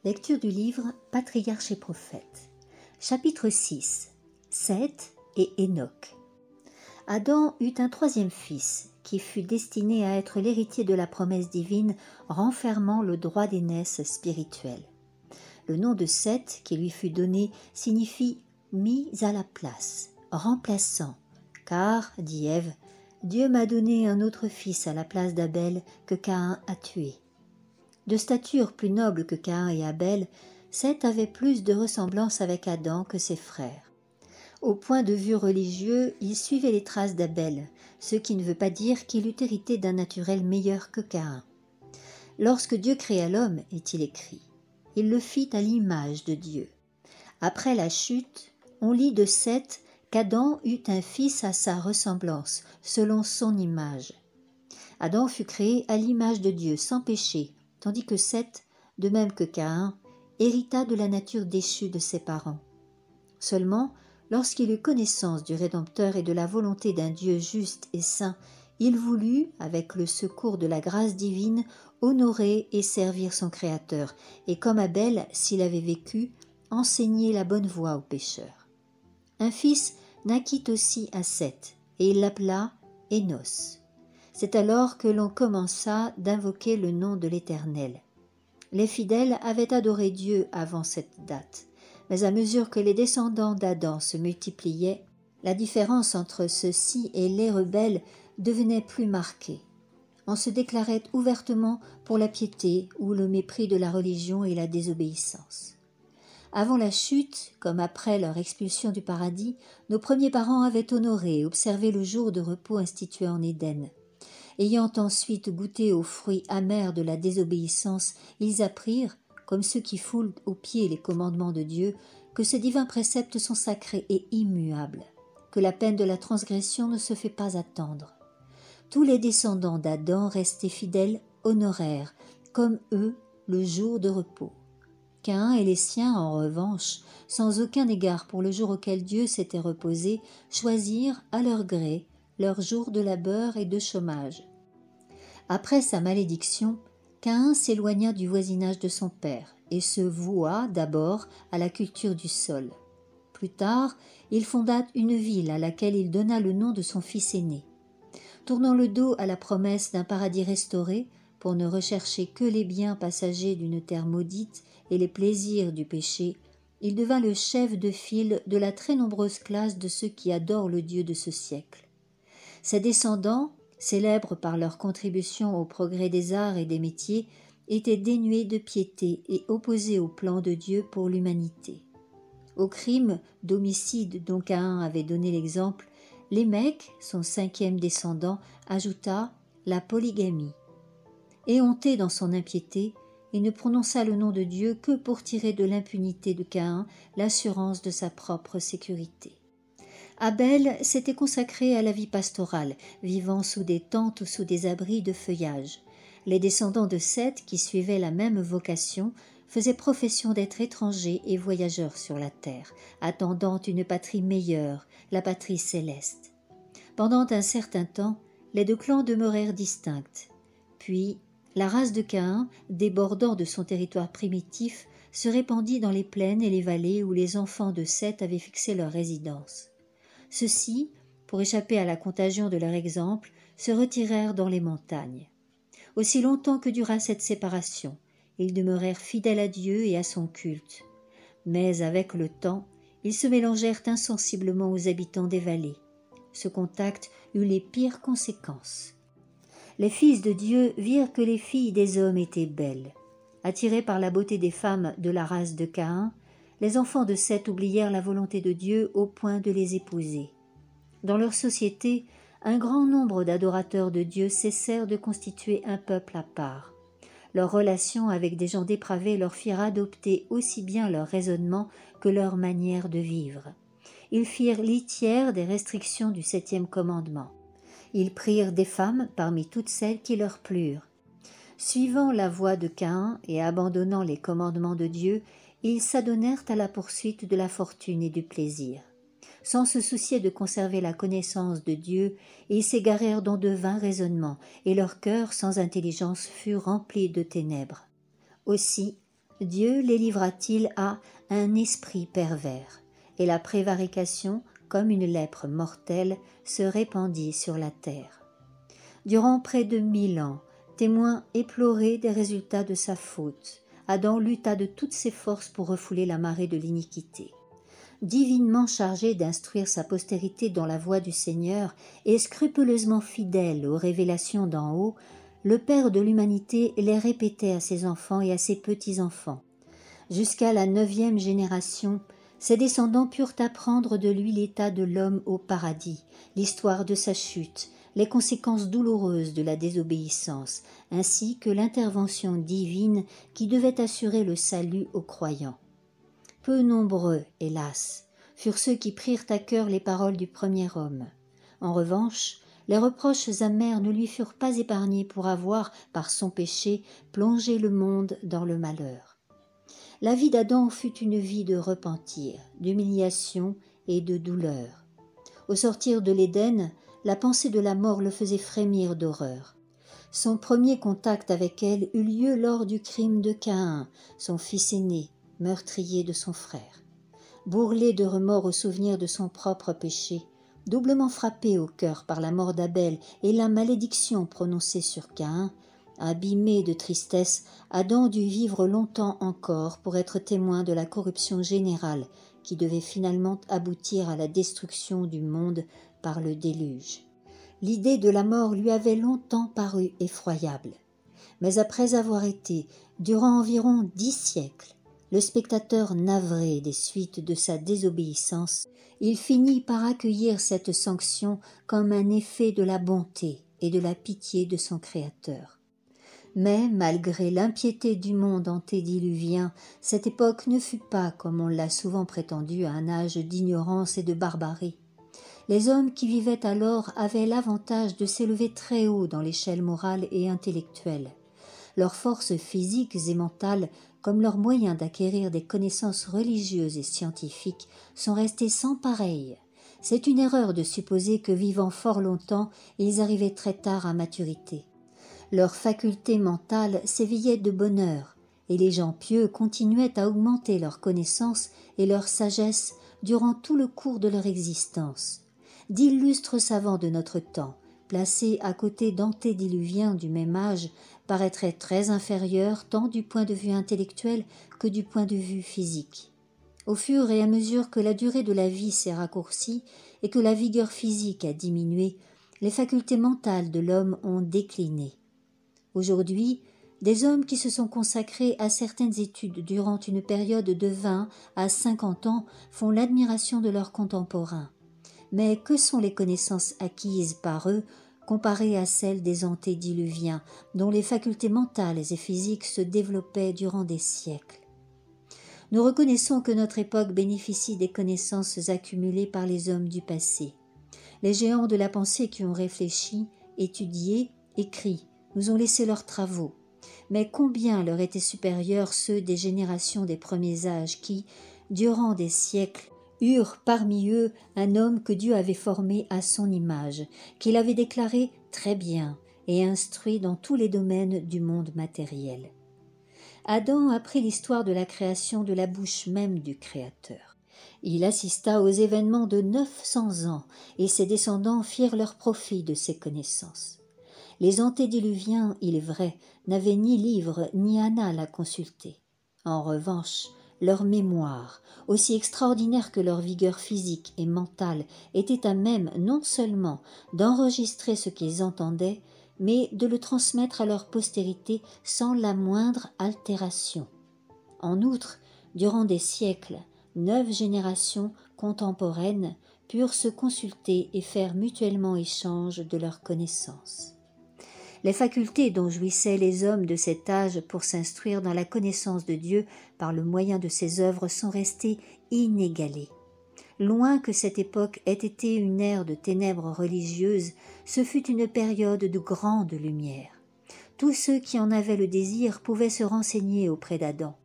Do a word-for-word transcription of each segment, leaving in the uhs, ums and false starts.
Lecture du livre Patriarches et prophètes. Chapitre six. Seth et Enoch. Adam eut un troisième fils, qui fut destiné à être l'héritier de la promesse divine, renfermant le droit d'aînesse spirituelle. Le nom de Seth qui lui fut donné signifie « mis à la place », remplaçant, car, dit Ève, Dieu m'a donné un autre fils à la place d'Abel que Caïn a tué. De stature plus noble que Caïn et Abel, Seth avait plus de ressemblance avec Adam que ses frères. Au point de vue religieux, il suivait les traces d'Abel, ce qui ne veut pas dire qu'il eût hérité d'un naturel meilleur que Caïn. Lorsque Dieu créa l'homme, est-il écrit, il le fit à l'image de Dieu. Après la chute, on lit de Seth qu'Adam eut un fils à sa ressemblance, selon son image. Adam fut créé à l'image de Dieu, sans péché, tandis que Seth, de même que Caïn, hérita de la nature déchue de ses parents. Seulement, lorsqu'il eut connaissance du Rédempteur et de la volonté d'un Dieu juste et saint, il voulut, avec le secours de la grâce divine, honorer et servir son Créateur, et comme Abel, s'il avait vécu, enseigner la bonne voie aux pécheurs. Un fils naquit aussi à Seth, et il l'appela Énos. C'est alors que l'on commença d'invoquer le nom de l'Éternel. Les fidèles avaient adoré Dieu avant cette date, mais à mesure que les descendants d'Adam se multipliaient, la différence entre ceux-ci et les rebelles devenait plus marquée. On se déclarait ouvertement pour la piété ou le mépris de la religion et la désobéissance. Avant la chute, comme après leur expulsion du paradis, nos premiers parents avaient honoré et observé le jour de repos institué en Éden. Ayant ensuite goûté aux fruits amers de la désobéissance, ils apprirent, comme ceux qui foulent aux pieds les commandements de Dieu, que ces divins préceptes sont sacrés et immuables, que la peine de la transgression ne se fait pas attendre. Tous les descendants d'Adam restés fidèles honorèrent, comme eux, le jour de repos. Caïn et les siens, en revanche, sans aucun égard pour le jour auquel Dieu s'était reposé, choisirent à leur gré leur jour de labeur et de chômage. Après sa malédiction, Caïn s'éloigna du voisinage de son père et se voua d'abord à la culture du sol. Plus tard, il fonda une ville à laquelle il donna le nom de son fils aîné. Tournant le dos à la promesse d'un paradis restauré, pour ne rechercher que les biens passagers d'une terre maudite et les plaisirs du péché, il devint le chef de file de la très nombreuse classe de ceux qui adorent le Dieu de ce siècle. Ses descendants, célèbres par leur contribution au progrès des arts et des métiers, étaient dénués de piété et opposés au plan de Dieu pour l'humanité. Au crime d'homicide dont Caïn avait donné l'exemple, Lémec, son cinquième descendant, ajouta la polygamie. Éhonté dans son impiété, il ne prononça le nom de Dieu que pour tirer de l'impunité de Caïn l'assurance de sa propre sécurité. Abel s'était consacré à la vie pastorale, vivant sous des tentes ou sous des abris de feuillage. Les descendants de Seth, qui suivaient la même vocation, faisaient profession d'être étrangers et voyageurs sur la terre, attendant une patrie meilleure, la patrie céleste. Pendant un certain temps, les deux clans demeurèrent distincts. Puis, la race de Caïn, débordant de son territoire primitif, se répandit dans les plaines et les vallées où les enfants de Seth avaient fixé leur résidence. Ceux-ci, pour échapper à la contagion de leur exemple, se retirèrent dans les montagnes. Aussi longtemps que dura cette séparation, ils demeurèrent fidèles à Dieu et à son culte. Mais avec le temps, ils se mélangèrent insensiblement aux habitants des vallées. Ce contact eut les pires conséquences. Les fils de Dieu virent que les filles des hommes étaient belles. Attirés par la beauté des femmes de la race de Caïn, les enfants de Seth oublièrent la volonté de Dieu au point de les épouser. Dans leur société, un grand nombre d'adorateurs de Dieu cessèrent de constituer un peuple à part. Leurs relations avec des gens dépravés leur firent adopter aussi bien leur raisonnement que leur manière de vivre. Ils firent litière des restrictions du septième commandement. Ils prirent des femmes parmi toutes celles qui leur plurent. Suivant la voie de Caïn et abandonnant les commandements de Dieu, ils s'adonnèrent à la poursuite de la fortune et du plaisir. Sans se soucier de conserver la connaissance de Dieu, ils s'égarèrent dans de vains raisonnements, et leur cœur sans intelligence fut rempli de ténèbres. Aussi, Dieu les livra-t-il à un esprit pervers, et la prévarication, comme une lèpre mortelle, se répandit sur la terre. Durant près de mille ans, témoin éploré des résultats de sa faute, Adam lutta de toutes ses forces pour refouler la marée de l'iniquité. Divinement chargé d'instruire sa postérité dans la voie du Seigneur et scrupuleusement fidèle aux révélations d'en haut, le Père de l'humanité les répétait à ses enfants et à ses petits-enfants. Jusqu'à la neuvième génération, ses descendants purent apprendre de lui l'état de l'homme au paradis, l'histoire de sa chute, les conséquences douloureuses de la désobéissance, ainsi que l'intervention divine qui devait assurer le salut aux croyants. Peu nombreux, hélas, furent ceux qui prirent à cœur les paroles du premier homme. En revanche, les reproches amers ne lui furent pas épargnés pour avoir, par son péché, plongé le monde dans le malheur. La vie d'Adam fut une vie de repentir, d'humiliation et de douleur. Au sortir de l'Éden, la pensée de la mort le faisait frémir d'horreur. Son premier contact avec elle eut lieu lors du crime de Caïn, son fils aîné, meurtrier de son frère. Bourrelé de remords au souvenir de son propre péché, doublement frappé au cœur par la mort d'Abel et la malédiction prononcée sur Caïn, abîmé de tristesse, Adam dut vivre longtemps encore pour être témoin de la corruption générale qui devait finalement aboutir à la destruction du monde par le déluge. L'idée de la mort lui avait longtemps paru effroyable. Mais après avoir été, durant environ dix siècles, le spectateur navré des suites de sa désobéissance, il finit par accueillir cette sanction comme un effet de la bonté et de la pitié de son Créateur. Mais, malgré l'impiété du monde antédiluvien, cette époque ne fut pas, comme on l'a souvent prétendu, un âge d'ignorance et de barbarie. Les hommes qui vivaient alors avaient l'avantage de s'élever très haut dans l'échelle morale et intellectuelle. Leurs forces physiques et mentales, comme leurs moyens d'acquérir des connaissances religieuses et scientifiques, sont restés sans pareil. C'est une erreur de supposer que, vivant fort longtemps, ils arrivaient très tard à maturité. Leurs facultés mentales s'éveillaient de bonne heure, et les gens pieux continuaient à augmenter leurs connaissances et leur sagesse durant tout le cours de leur existence. D'illustres savants de notre temps, placés à côté d'antédiluviens du même âge, paraîtraient très inférieurs tant du point de vue intellectuel que du point de vue physique. Au fur et à mesure que la durée de la vie s'est raccourcie et que la vigueur physique a diminué, les facultés mentales de l'homme ont décliné. Aujourd'hui, des hommes qui se sont consacrés à certaines études durant une période de vingt à cinquante ans font l'admiration de leurs contemporains. Mais que sont les connaissances acquises par eux comparées à celles des antédiluviens, dont les facultés mentales et physiques se développaient durant des siècles? Nous reconnaissons que notre époque bénéficie des connaissances accumulées par les hommes du passé. Les géants de la pensée qui ont réfléchi, étudié, écrit, nous ont laissé leurs travaux. Mais combien leur étaient supérieurs ceux des générations des premiers âges qui, durant des siècles, eurent parmi eux un homme que Dieu avait formé à son image, qu'il avait déclaré très bien et instruit dans tous les domaines du monde matériel. Adam apprit l'histoire de la création de la bouche même du Créateur. Il assista aux événements de neuf cents ans et ses descendants firent leur profit de ces connaissances. Les antédiluviens, il est vrai, n'avaient ni livre ni annales à consulter. En revanche, leur mémoire, aussi extraordinaire que leur vigueur physique et mentale, était à même non seulement d'enregistrer ce qu'ils entendaient, mais de le transmettre à leur postérité sans la moindre altération. En outre, durant des siècles, neuf générations contemporaines purent se consulter et faire mutuellement échange de leurs connaissances. Les facultés dont jouissaient les hommes de cet âge pour s'instruire dans la connaissance de Dieu par le moyen de ses œuvres sont restées inégalées. Loin que cette époque ait été une ère de ténèbres religieuses, ce fut une période de grande lumière. Tous ceux qui en avaient le désir pouvaient se renseigner auprès d'Adam.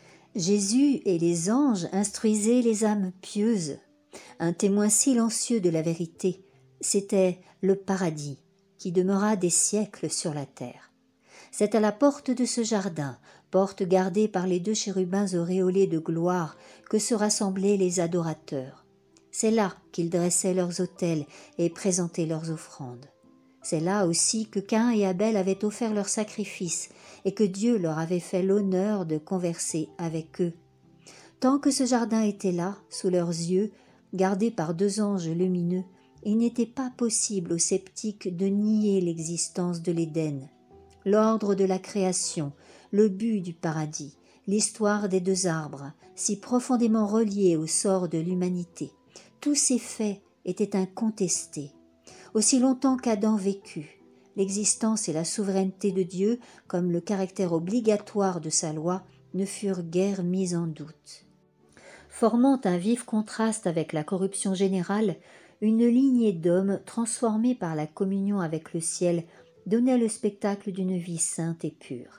Jésus et les anges instruisaient les âmes pieuses. Un témoin silencieux de la vérité, c'était le paradis, qui demeura des siècles sur la terre. C'est à la porte de ce jardin, porte gardée par les deux chérubins auréolés de gloire que se rassemblaient les adorateurs. C'est là qu'ils dressaient leurs autels et présentaient leurs offrandes. C'est là aussi que Caïn et Abel avaient offert leurs sacrifices et que Dieu leur avait fait l'honneur de converser avec eux. Tant que ce jardin était là, sous leurs yeux, gardé par deux anges lumineux, il n'était pas possible aux sceptiques de nier l'existence de l'Éden. L'ordre de la création, le but du paradis, l'histoire des deux arbres, si profondément reliés au sort de l'humanité, tous ces faits étaient incontestés. Aussi longtemps qu'Adam vécut, l'existence et la souveraineté de Dieu, comme le caractère obligatoire de sa loi, ne furent guère mises en doute. Formant un vif contraste avec la corruption générale, une lignée d'hommes transformés par la communion avec le ciel donnait le spectacle d'une vie sainte et pure.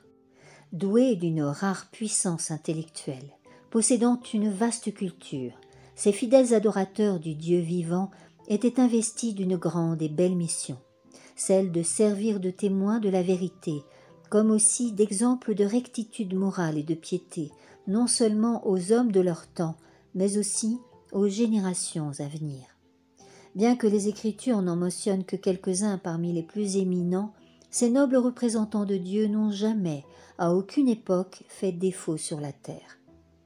Doués d'une rare puissance intellectuelle, possédant une vaste culture, ces fidèles adorateurs du Dieu vivant étaient investis d'une grande et belle mission, celle de servir de témoins de la vérité, comme aussi d'exemple de rectitude morale et de piété, non seulement aux hommes de leur temps, mais aussi aux générations à venir. Bien que les Écritures n'en mentionnent que quelques-uns parmi les plus éminents, ces nobles représentants de Dieu n'ont jamais, à aucune époque, fait défaut sur la terre.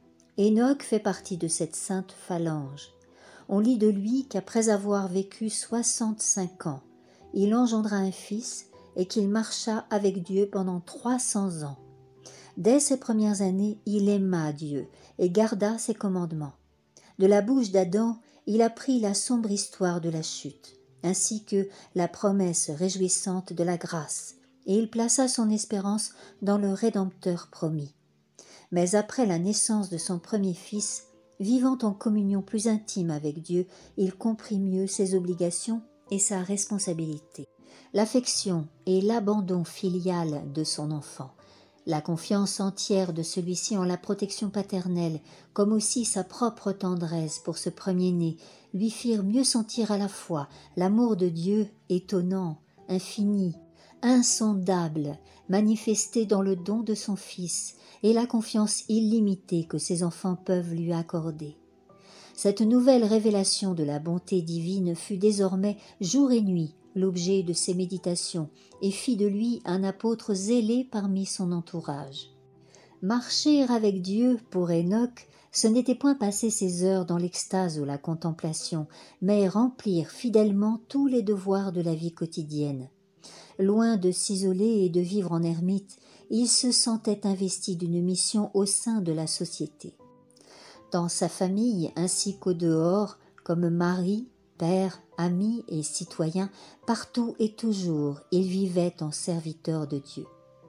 Enoch fait partie de cette sainte phalange. On lit de lui qu'après avoir vécu soixante-cinq ans, il engendra un fils et qu'il marcha avec Dieu pendant trois cents ans. Dès ses premières années, il aima Dieu et garda ses commandements. De la bouche d'Adam, il apprit la sombre histoire de la chute, ainsi que la promesse réjouissante de la grâce, et il plaça son espérance dans le Rédempteur promis. Mais après la naissance de son premier fils, vivant en communion plus intime avec Dieu, il comprit mieux ses obligations et sa responsabilité. L'affection et l'abandon filial de son enfant, la confiance entière de celui-ci en la protection paternelle, comme aussi sa propre tendresse pour ce premier-né, lui firent mieux sentir à la fois l'amour de Dieu étonnant, infini, insondable, manifesté dans le don de son Fils, et la confiance illimitée que ses enfants peuvent lui accorder. Cette nouvelle révélation de la bonté divine fut désormais jour et nuit l'objet de ses méditations et fit de lui un apôtre zélé parmi son entourage. Marcher avec Dieu pour Enoch, ce n'était point passer ses heures dans l'extase ou la contemplation, mais remplir fidèlement tous les devoirs de la vie quotidienne. Loin de s'isoler et de vivre en ermite, il se sentait investi d'une mission au sein de la société. Dans sa famille ainsi qu'au dehors, comme mari, père, ami et citoyen, partout et toujours, il vivait en serviteur de Dieu.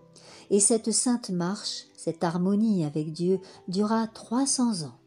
Et cette sainte marche, cette harmonie avec Dieu, dura trois cents ans.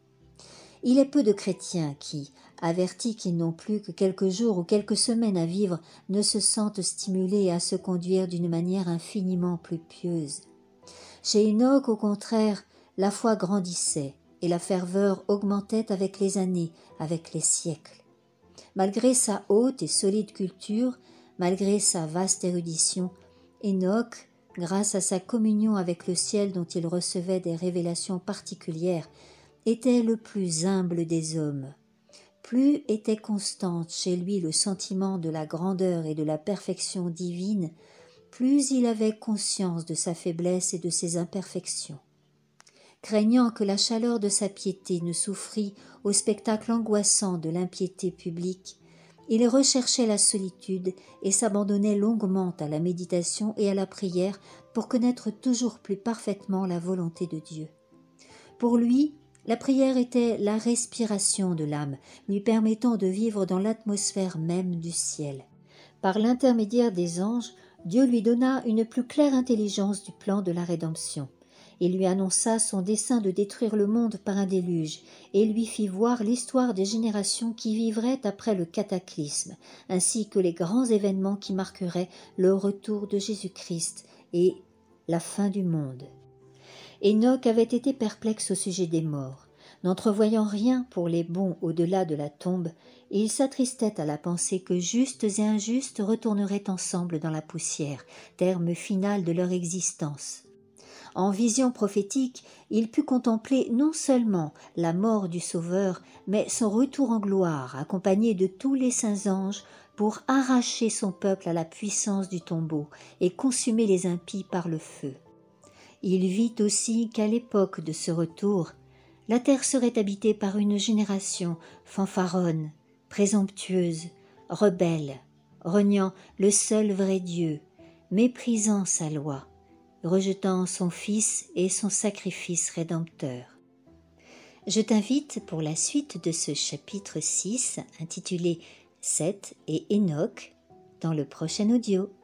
Il est peu de chrétiens qui, avertis qu'ils n'ont plus que quelques jours ou quelques semaines à vivre, ne se sentent stimulés à se conduire d'une manière infiniment plus pieuse. Chez Enoch, au contraire, la foi grandissait et la ferveur augmentait avec les années, avec les siècles. Malgré sa haute et solide culture, malgré sa vaste érudition, Enoch, grâce à sa communion avec le ciel dont il recevait des révélations particulières, était le plus humble des hommes. Plus était constante chez lui le sentiment de la grandeur et de la perfection divine, plus il avait conscience de sa faiblesse et de ses imperfections. Craignant que la chaleur de sa piété ne souffrît au spectacle angoissant de l'impiété publique, il recherchait la solitude et s'abandonnait longuement à la méditation et à la prière pour connaître toujours plus parfaitement la volonté de Dieu. Pour lui, la prière était la respiration de l'âme, lui permettant de vivre dans l'atmosphère même du ciel. Par l'intermédiaire des anges, Dieu lui donna une plus claire intelligence du plan de la rédemption. Il lui annonça son dessein de détruire le monde par un déluge et lui fit voir l'histoire des générations qui vivraient après le cataclysme, ainsi que les grands événements qui marqueraient le retour de Jésus-Christ et la fin du monde. Enoch avait été perplexe au sujet des morts. N'entrevoyant rien pour les bons au-delà de la tombe, il s'attristait à la pensée que justes et injustes retourneraient ensemble dans la poussière, terme final de leur existence. En vision prophétique, il put contempler non seulement la mort du Sauveur, mais son retour en gloire, accompagné de tous les saints anges, pour arracher son peuple à la puissance du tombeau et consumer les impies par le feu. Il vit aussi qu'à l'époque de ce retour, la terre serait habitée par une génération fanfaronne, présomptueuse, rebelle, reniant le seul vrai Dieu, méprisant sa loi, rejetant son Fils et son sacrifice rédempteur. Je t'invite pour la suite de ce chapitre six, intitulé Seth et Enoch, dans le prochain audio.